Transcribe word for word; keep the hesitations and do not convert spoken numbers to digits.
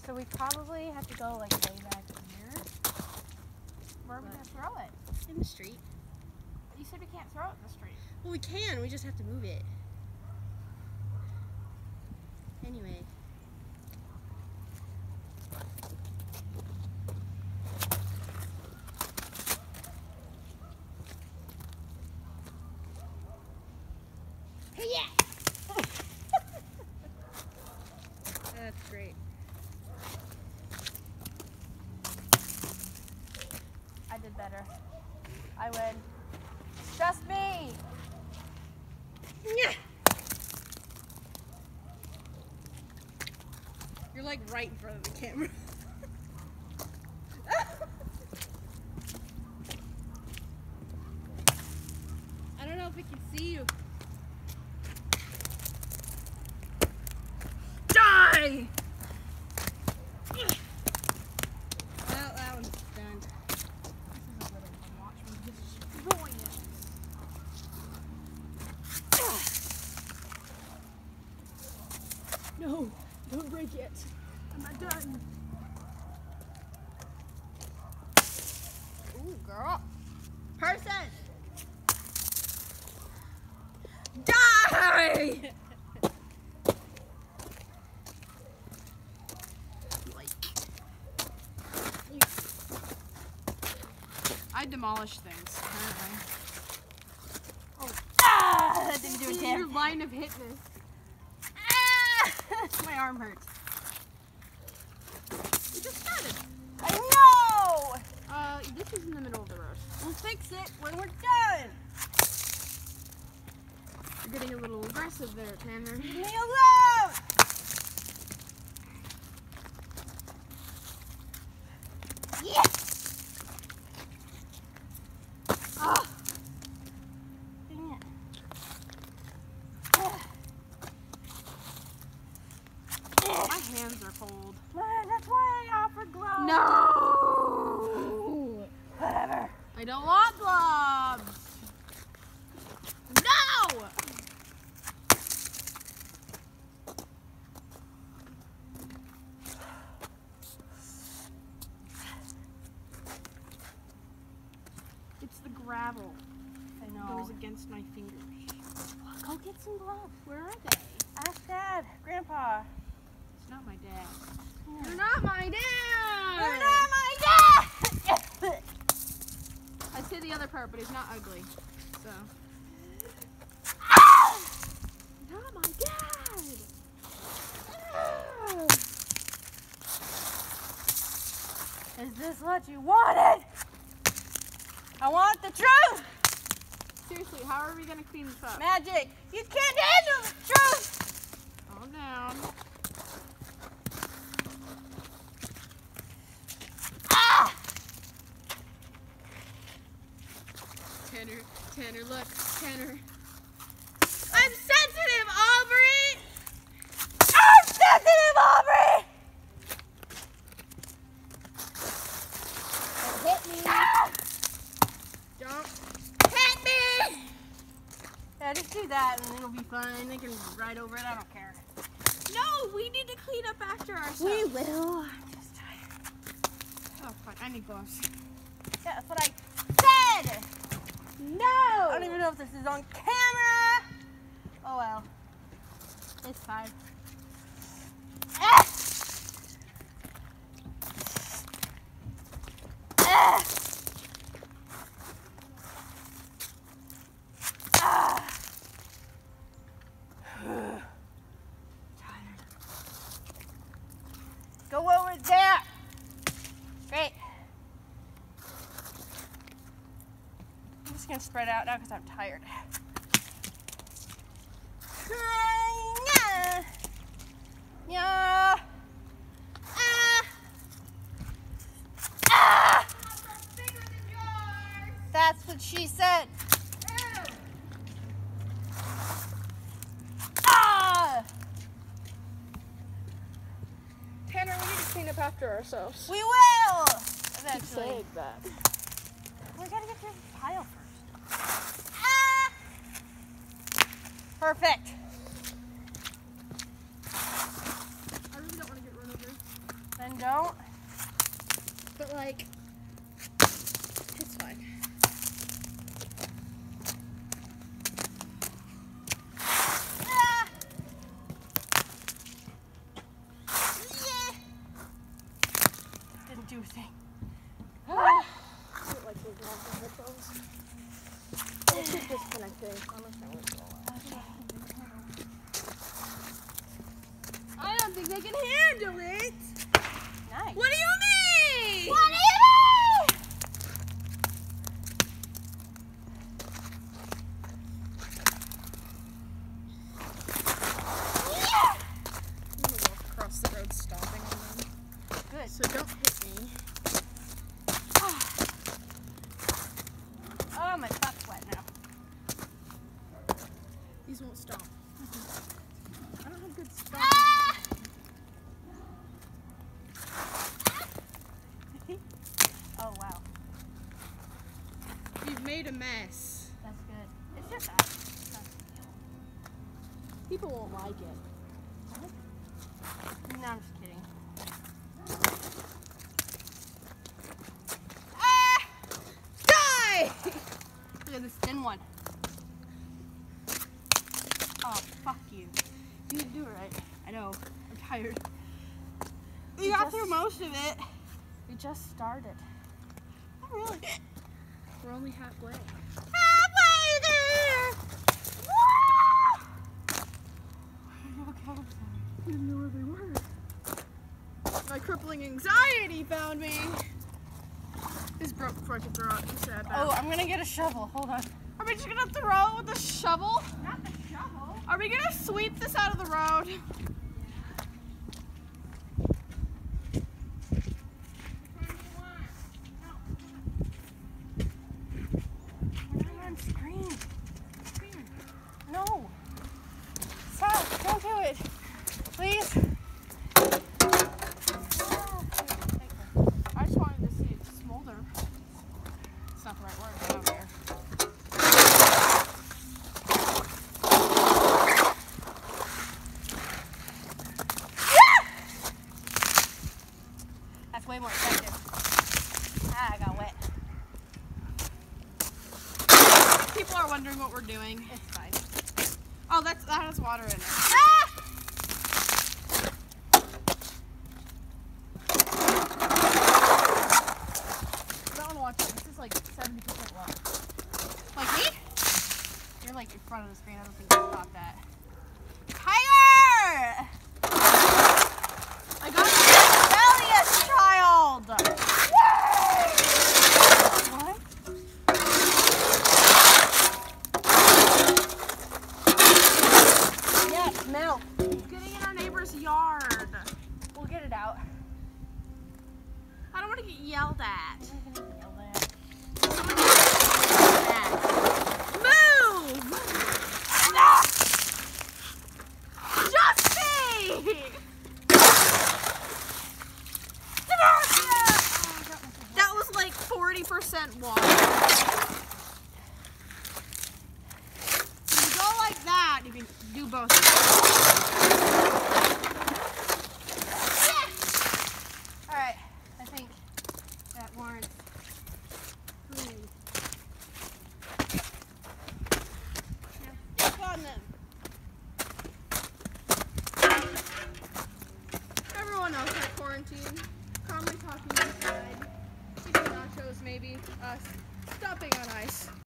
So we probably have to go like way back here. Where are we gonna throw it? In the street. You said we can't throw it in the street. Well, we can. We just have to move it. Anyway. Hey, yeah! That's great. I did better. I win. Just me! Yeah. You're like right in front of the camera. I don't know if we can see you. Die! Well, that one's done. This is a really fun watch. We're destroying it. No, don't break it. I'm not done. Ooh, girl. Person! Die! I demolish things, apparently. Oh. Ah! That didn't do This it, is Tim. your line of hitness. Ah! My arm hurts. We just started. I know! Uh, this is in the middle of the road. We'll fix it when we're done. You're getting a little aggressive there, Tanner. Leave me alone! Yes! Oh. Dang it. My hands are cold. Man, that's why I offered gloves. No! Whatever. I don't want gloves! No! It's the gravel. I It know. goes against my fingers. Go get some gloves. Where are they? Ask Dad, Grandpa. It's not my dad. Yeah. You're not my dad! You're not my dad! I'd say the other part, but he's not ugly. So. Not my dad! Is this what you wanted? I want the truth! Seriously, how are we gonna clean this up? Magic, you can't handle the truth! Calm down. Ah! Tanner, Tanner, look, Tanner. I'm sensitive, Aubrey! I'm sensitive, Aubrey! Don't hit me. Ah! Don't hit me! Yeah, just do that and it'll be fine. They can ride over it, I don't care. No, we need to clean up after ourselves. We will. I'm just tired. Oh, fuck, I need gloves. Yeah, that's what I said! No! I don't even know if this is on camera. Oh well. It's fine. Ah! Ah! Ah! Tired. Go over there. Great. I'm just gonna spread out now because I'm tired. Yeah. Yeah. Ah. Ah. That's what she said. Ah. Tanner, we need to clean up after ourselves. We will. Keep Eventually. saying that. We gotta get through this pile first. Ah. Perfect. I really don't want to get run over. I I can handle it. Nice. What do you mean? What do you mean? Yeah. I'm gonna walk across the road stomping on them. Good. So don't hit me. Oh, my butt's wet now. These won't stop. I don't have good stomping. Ah! Oh, wow. You've made a mess. That's good. It's just that. It's not a big deal. People won't like it. No, I'm just kidding. Ah! Die! Look at this thin one. Oh, fuck you. You didn't do it right. I know. I'm tired. We You got just- through most of it. We just started. Not really. We're only halfway. Halfway there! Okay. I didn't know where they were. My crippling anxiety found me. This broke before I could throw it. Too sad. Oh, I'm gonna get a shovel. Hold on. Are we just gonna throw it with a shovel? Not the shovel. Are we gonna sweep this out of the road? We're not on screen. No. Stop. Don't do it. Please. I just wanted to see it smolder. It's not the right word, but over here. That's way more effective. Ah, I got wet. People are wondering what we're doing. It's fine. Oh, that's that has water in it. Ah! I don't want to watch it. This is like seventy percent water. Like me? You're like in front of the screen. I don't think you can stop that. Tiger! I got Rebellious child! What? Yeah, smell. getting in our neighbor's yard. We'll get it out. I don't want to get yelled at. I'm gonna yell that. Move! Ah! Justy! That was like forty percent water. If you go like that, you can do both. Alright, I think that warrants cleaning. Step on them. Everyone else at quarantine, calmly talking inside, eating nachos maybe, us stomping on ice.